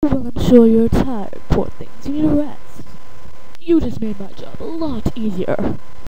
Well, I'm sure you're tired, poor things. You need a rest. You just made my job a lot easier.